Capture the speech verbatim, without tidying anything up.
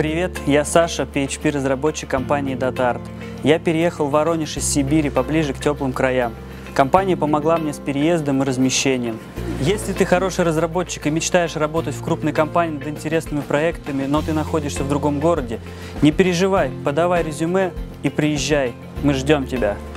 Привет, я Саша, пи эйч пи-разработчик компании DataArt. Я переехал в Воронеж из Сибири, поближе к теплым краям. Компания помогла мне с переездом и размещением. Если ты хороший разработчик и мечтаешь работать в крупной компании над интересными проектами, но ты находишься в другом городе, не переживай, подавай резюме и приезжай. Мы ждем тебя.